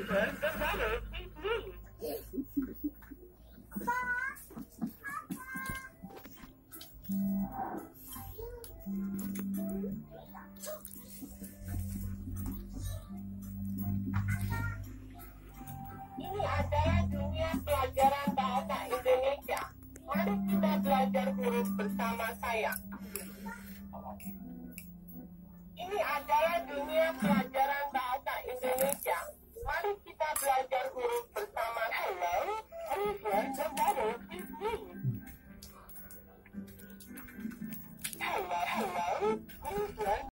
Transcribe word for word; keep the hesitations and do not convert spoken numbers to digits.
Ini adalah dunia pelajaran bahasa Indonesia. Mari kita belajar huruf bersama saya. Ini adalah dunia pelajaran bahasa Indonesia.